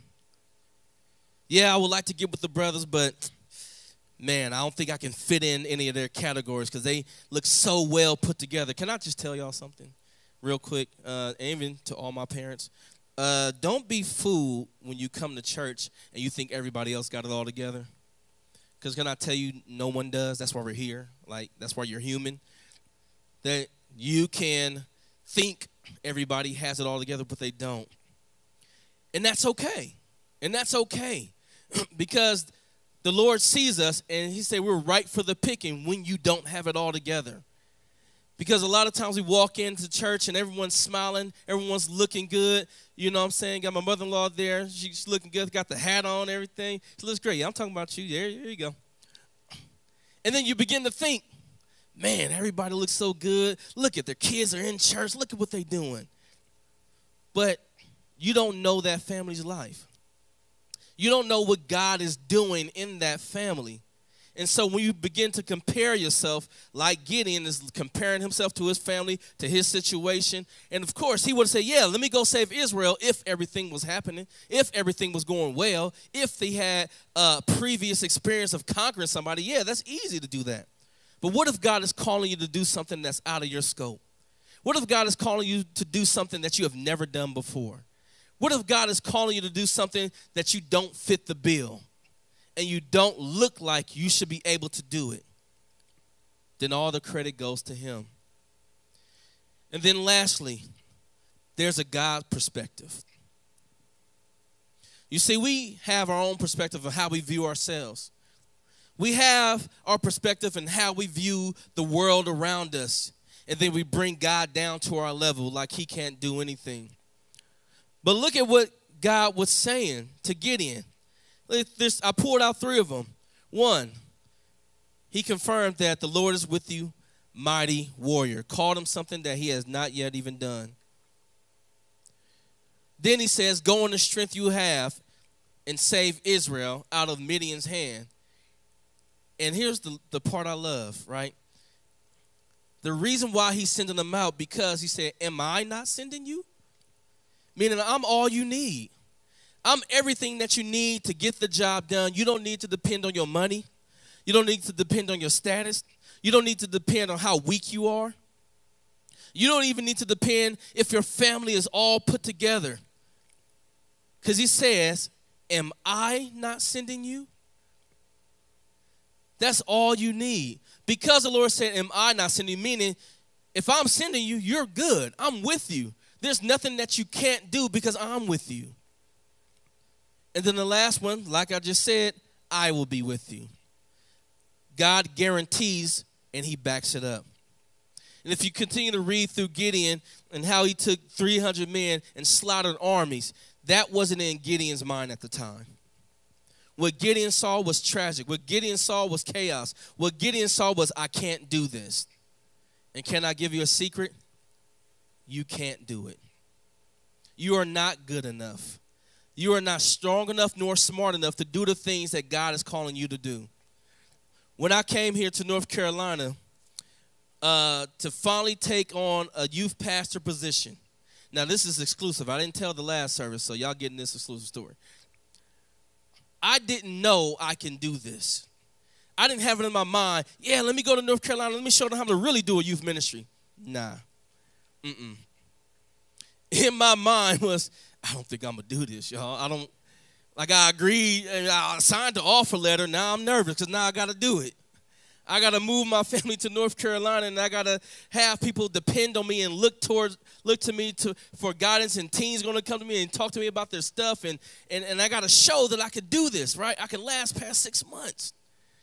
Yeah, I would like to get with the brothers, but man, I don't think I can fit in any of their categories because they look so well put together. Can I just tell y'all something real quick, uh, and even to all my parents? Uh, don't be fooled when you come to church and you think everybody else got it all together. Because can I tell you, no one does. That's why we're here. Like, that's why you're human. That you can think everybody has it all together, but they don't. And that's okay. And that's okay. Because the Lord sees us, and he said we're ripe for the picking when you don't have it all together. Because a lot of times we walk into church, and everyone's smiling, everyone's looking good. You know what I'm saying? Got my mother-in-law there. She's looking good, got the hat on, everything. She looks great. Yeah, I'm talking about you. There, there you go. And then you begin to think, man, everybody looks so good. Look at their kids are in church. Look at what they're doing. But you don't know that family's life. You don't know what God is doing in that family. And so when you begin to compare yourself, like Gideon is comparing himself to his family, to his situation, and of course he would say, yeah, let me go save Israel if everything was happening, if everything was going well, if they had a previous experience of conquering somebody. Yeah, that's easy to do that. But what if God is calling you to do something that's out of your scope? What if God is calling you to do something that you have never done before? What if God is calling you to do something that you don't fit the bill and you don't look like you should be able to do it? Then all the credit goes to him. And then lastly, there's a God perspective. You see, we have our own perspective of how we view ourselves. We have our perspective and how we view the world around us. And then we bring God down to our level like he can't do anything. But look at what God was saying to Gideon. There's, I pulled out three of them. One, he confirmed that the Lord is with you, mighty warrior. Called him something that he has not yet even done. Then he says, go in the strength you have and save Israel out of Midian's hand. And here's the, the part I love, right? The reason why he's sending them out, because he said, am I not sending you? Meaning I'm all you need. I'm everything that you need to get the job done. You don't need to depend on your money. You don't need to depend on your status. You don't need to depend on how weak you are. You don't even need to depend if your family is all put together. Because he says, am I not sending you? That's all you need. Because the Lord said, am I not sending you? Meaning, if I'm sending you, you're good. I'm with you. There's nothing that you can't do because I'm with you. And then the last one, like I just said, I will be with you. God guarantees and he backs it up. And if you continue to read through Gideon and how he took three hundred men and slaughtered armies, that wasn't in Gideon's mind at the time. What Gideon saw was tragic. What Gideon saw was chaos. What Gideon saw was, I can't do this. And can I give you a secret? You can't do it. You are not good enough. You are not strong enough nor smart enough to do the things that God is calling you to do. When I came here to North Carolina, uh, to finally take on a youth pastor position. Now, this is exclusive. I didn't tell the last service, so y'all getting this exclusive story. I didn't know I can do this. I didn't have it in my mind, yeah, let me go to North Carolina. Let me show them how to really do a youth ministry. Nah. Mm-mm. In my mind was, I don't think I'm going to do this, y'all. I don't, like I agreed, and I signed the offer letter. Now I'm nervous because now I got to do it. I got to move my family to North Carolina, and I got to have people depend on me and look towards, look to me to, for guidance, and teens going to come to me and talk to me about their stuff, and, and, and I got to show that I could do this, right? I can last past six months.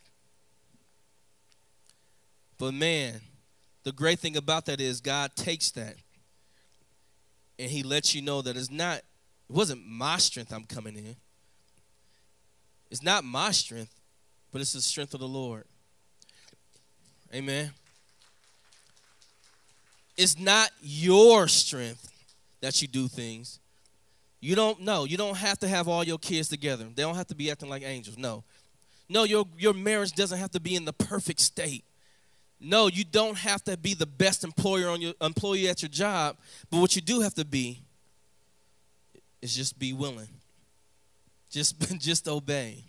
But, man, the great thing about that is God takes that, and he lets you know that it's not, it wasn't my strength I'm coming in. It's not my strength, but it's the strength of the Lord. Amen. It's not your strength that you do things. You don't know. You don't have to have all your kids together. They don't have to be acting like angels. No. No, your, your marriage doesn't have to be in the perfect state. No, you don't have to be the best employer on your employee at your job. But what you do have to be is just be willing. Just, just obey.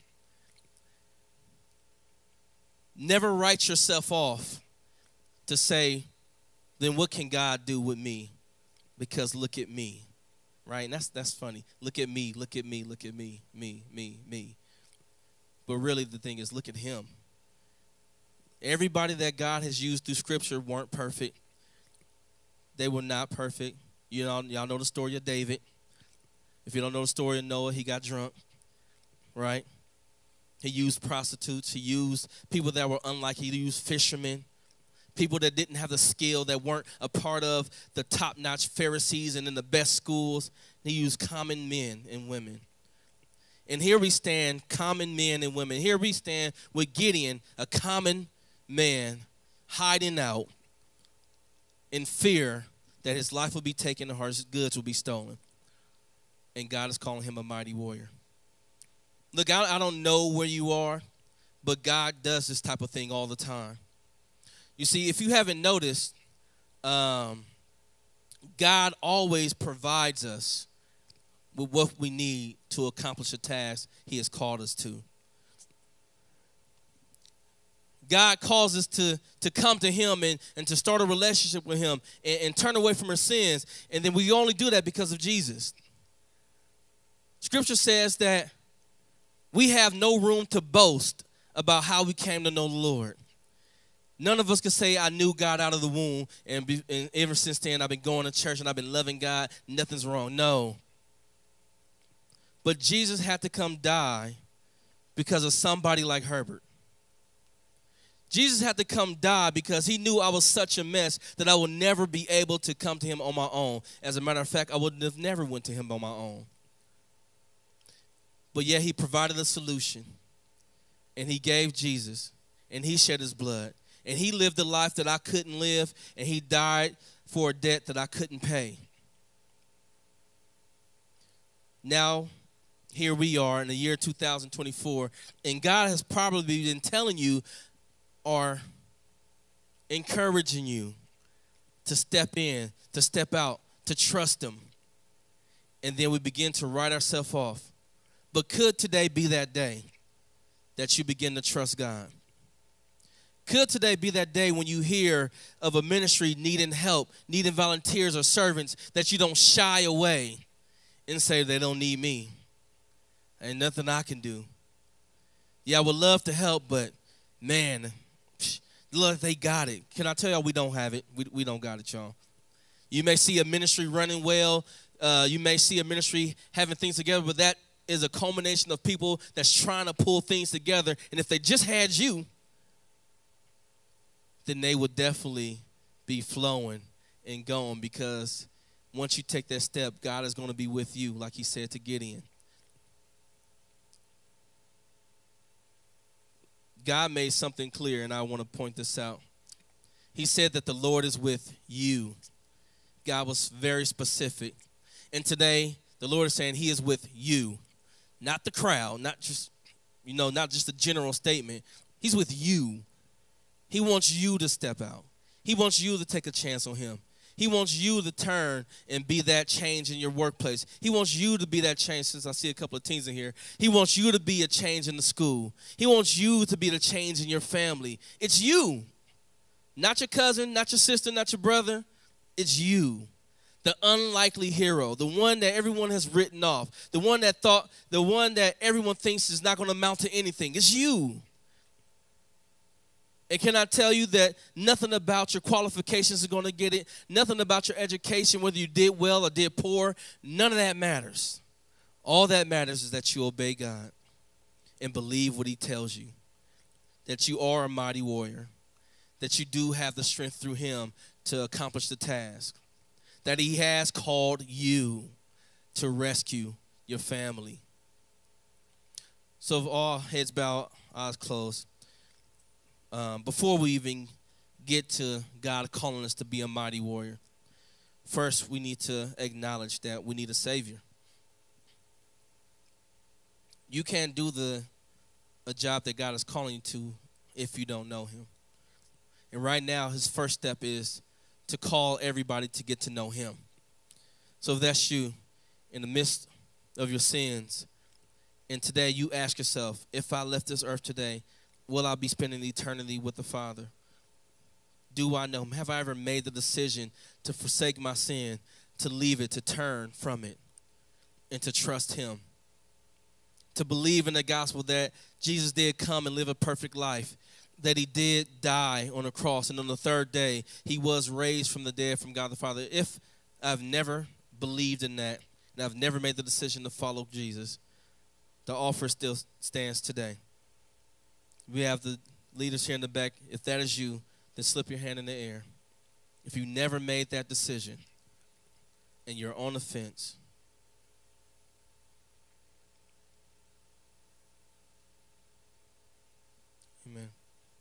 Never write yourself off to say, then what can God do with me? Because look at me, right? And that's, that's funny. Look at me, look at me, look at me, me, me, me. But really the thing is, look at him. Everybody that God has used through Scripture weren't perfect. They were not perfect. You know, y'all know the story of David. If you don't know the story of Noah, he got drunk, right? He used prostitutes. He used people that were unlike. He used fishermen, people that didn't have the skill, that weren't a part of the top-notch Pharisees and in the best schools. He used common men and women. And here we stand, common men and women. Here we stand with Gideon, a common man, hiding out in fear that his life will be taken or his goods will be stolen. And God is calling him a mighty warrior. Look, I, I don't know where you are, but God does this type of thing all the time. You see, if you haven't noticed, um, God always provides us with what we need to accomplish a task he has called us to. God calls us to, to come to him and, and to start a relationship with him and, and turn away from our sins. And then we only do that because of Jesus. Scripture says that we have no room to boast about how we came to know the Lord. None of us can say, I knew God out of the womb, and, be, and ever since then I've been going to church and I've been loving God. Nothing's wrong. No. But Jesus had to come die because of somebody like Herbert. Jesus had to come die because he knew I was such a mess that I would never be able to come to him on my own. As a matter of fact, I would have never went to him on my own. But yet he provided a solution, and he gave Jesus, and he shed his blood, and he lived a life that I couldn't live, and he died for a debt that I couldn't pay. Now, here we are in the year two thousand twenty-four, and God has probably been telling you or encouraging you to step in, to step out, to trust him. And then we begin to write ourselves off. But could today be that day that you begin to trust God? Could today be that day when you hear of a ministry needing help, needing volunteers or servants, that you don't shy away and say, they don't need me? Ain't nothing I can do. Yeah, I would love to help, but man, look, they got it. Can I tell y'all we don't have it? We, we don't got it, y'all. You may see a ministry running well. Uh, you may see a ministry having things together, but that is a culmination of people that's trying to pull things together. And if they just had you, then they would definitely be flowing and going, because once you take that step, God is going to be with you, like he said to Gideon. God made something clear, and I want to point this out. He said that the Lord is with you. God was very specific. And today, the Lord is saying he is with you. Not the crowd, not just, you know, not just a general statement. He's with you. He wants you to step out. He wants you to take a chance on him. He wants you to turn and be that change in your workplace. He wants you to be that change, since I see a couple of teens in here. He wants you to be a change in the school. He wants you to be the change in your family. It's you. Not your cousin, not your sister, not your brother. It's you. The unlikely hero, the one that everyone has written off, the one that thought, the one that everyone thinks is not going to amount to anything. It's you. And can I tell you that nothing about your qualifications is going to get it, nothing about your education, whether you did well or did poor, none of that matters. All that matters is that you obey God and believe what he tells you, that you are a mighty warrior, that you do have the strength through him to accomplish the task, that he has called you to rescue your family. So if all heads bowed, eyes closed, Um, before we even get to God calling us to be a mighty warrior, first we need to acknowledge that we need a Savior. You can't do the a job that God is calling you to if you don't know him. And right now, his first step is to call everybody to get to know him. So if that's you, in the midst of your sins, and today you ask yourself, if I left this earth today, will I be spending eternity with the Father? Do I know him? Have I ever made the decision to forsake my sin, to leave it, to turn from it, and to trust him? To believe in the gospel that Jesus did come and live a perfect life, that he did die on a cross, and on the third day, he was raised from the dead from God the Father. If I've never believed in that, and I've never made the decision to follow Jesus, the offer still stands today. We have the leaders here in the back. If that is you, then slip your hand in the air. If you never made that decision and you're on the fence, amen.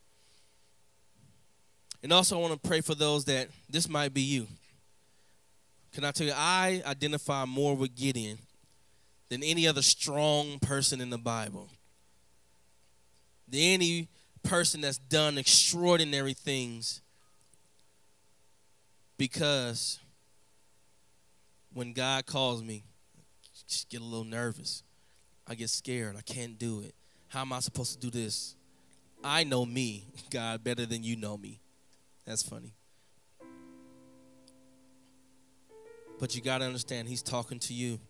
And also I want to pray for those that this might be you. Can I tell you, I identify more with Gideon than any other strong person in the Bible. Than any person that's done extraordinary things, because when God calls me, I just get a little nervous. I get scared. I can't do it. How am I supposed to do this? I know me, God, better than you know me. That's funny. But you got to understand, he's talking to you.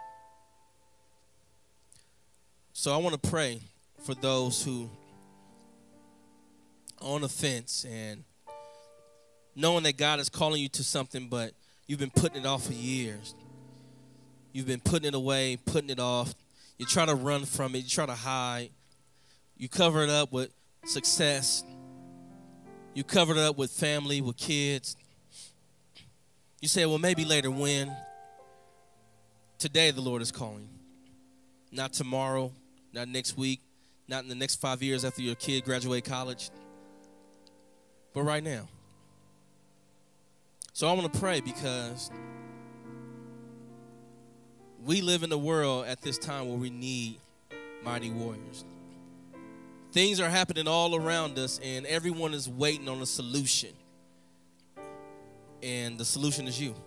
So I want to pray for those who are on the fence and knowing that God is calling you to something, but you've been putting it off for years. You've been putting it away, putting it off. You try to run from it. You try to hide. You cover it up with success. You cover it up with family, with kids. You say, well, maybe later. When? Today the Lord is calling. Not tomorrow, not next week, not in the next five years after your kid graduate college, but right now. So I want to pray, because we live in a world at this time where we need mighty warriors. Things are happening all around us, and everyone is waiting on a solution. And the solution is you.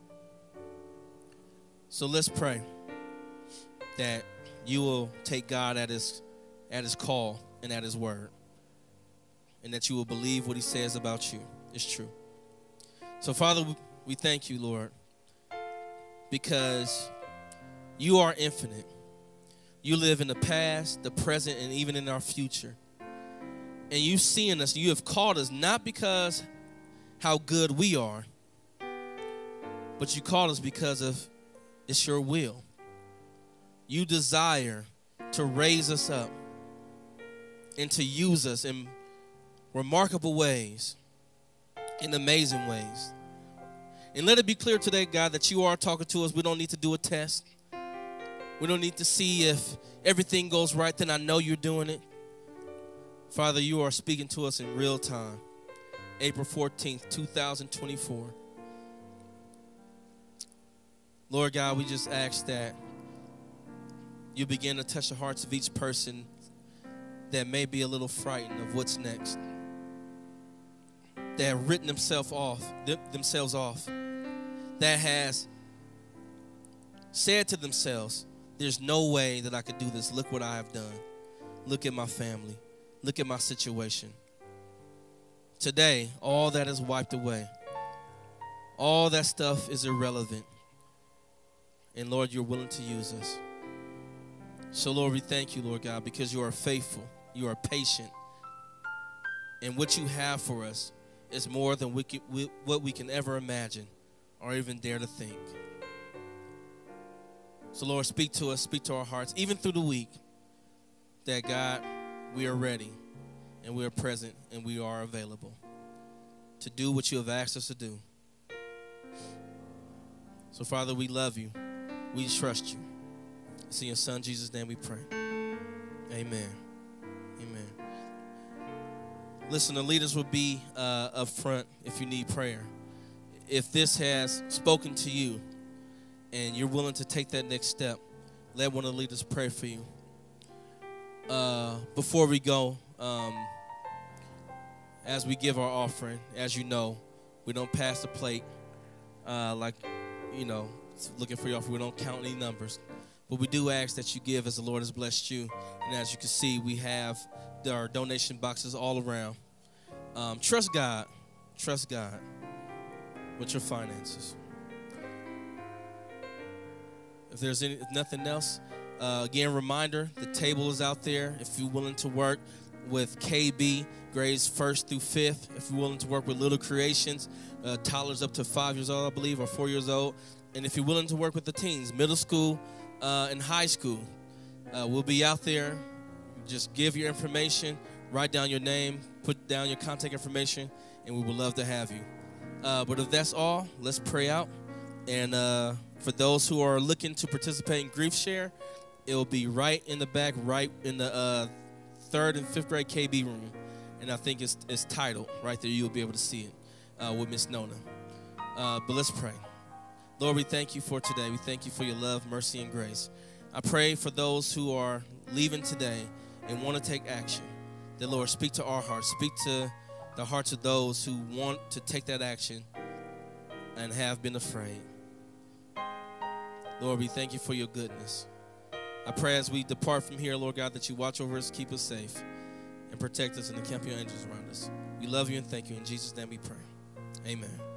So let's pray that you will take God at his, at his call and at his word, and that you will believe what he says about you is true. So, Father, we thank you, Lord, because you are infinite. You live in the past, the present, and even in our future. And you see in us, you have called us not because how good we are, but you called us because of it's your will. You desire to raise us up and to use us in remarkable ways, in amazing ways. And let it be clear today, God, that you are talking to us. We don't need to do a test. We don't need to see if everything goes right, then I know you're doing it. Father, you are speaking to us in real time. April fourteenth, two thousand twenty-four. Lord God, we just ask that you begin to touch the hearts of each person that may be a little frightened of what's next. that have written themselves off, themselves off, that has said to themselves, there's no way that I could do this. Look what I have done. Look at my family. Look at my situation. Today, all that is wiped away. All that stuff is irrelevant. And Lord, you're willing to use us. So Lord, we thank you, Lord God, because you are faithful. You are patient. And what you have for us is more than we can, we, what we can ever imagine or even dare to think. So Lord, speak to us, speak to our hearts, even through the week, that God, we are ready and we are present and we are available to do what you have asked us to do. So Father, we love you. We trust you. It's in your Son, Jesus' name we pray. Amen. Amen. Listen, the leaders will be uh, up front if you need prayer. If this has spoken to you and you're willing to take that next step, let one of the leaders pray for you. Uh, before we go, um, as we give our offering, as you know, we don't pass the plate uh, like, you know, looking for your offering. We don't count any numbers. But we do ask that you give as the Lord has blessed you. And as you can see, we have our donation boxes all around. Um, trust God. Trust God with your finances. If there's any, if nothing else, uh, again, reminder, the table is out there. If you're willing to work with K B, grades first through fifth. If you're willing to work with Little Creations, uh, toddlers up to five years old, I believe, or four years old. And if you're willing to work with the teens, middle school uh, and high school, uh, we'll be out there. Just give your information, write down your name, put down your contact information, and we would love to have you. Uh, but if that's all, let's pray out. And uh, for those who are looking to participate in Grief Share, it will be right in the back, right in the uh, third and fifth grade K B room. And I think it's, it's titled right there. You'll be able to see it uh, with Miss Nona. Uh, but let's pray. Lord, we thank you for today. We thank you for your love, mercy, and grace. I pray for those who are leaving today and want to take action. That, Lord, speak to our hearts. Speak to the hearts of those who want to take that action and have been afraid. Lord, we thank you for your goodness. I pray as we depart from here, Lord God, that you watch over us, keep us safe, and protect us and encamp your angels around us. We love you and thank you. In Jesus' name we pray. Amen.